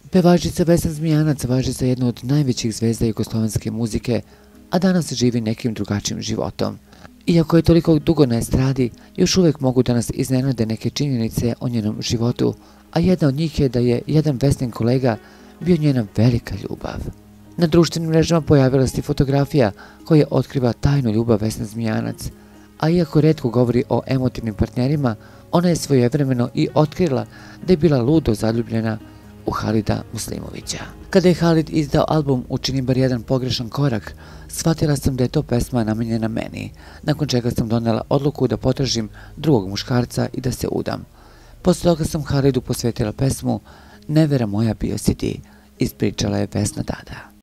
Pevačica Vesna Zmijanac važi za jednu od najvećih zvezda jugoslovenske muzike, a danas živi nekim drugačijim životom. Iako je toliko dugo na estradi, još uvijek mogu da nas iznenade neke činjenice o njenom životu, a jedna od njih je da je jedan Vesnin kolega bio njena velika ljubav. Na društvenim mrežama pojavila se fotografija koja otkriva tajnu ljubav Vesne Zmijanac, a iako retko govori o emotivnim partnerima, ona je svojevremeno i otkrila da je bila ludo zaljubljena u Halida Muslimovića. Kada je Halid izdao album Učini bar jedan pogrešan korak, shvatila sam da je to pesma namenjena meni, nakon čega sam donela odluku da potražim drugog muškarca i da se udam. Posle toga sam Halidu posvetila pesmu Nevera moja bio si ti, ispričala je Vesna tada.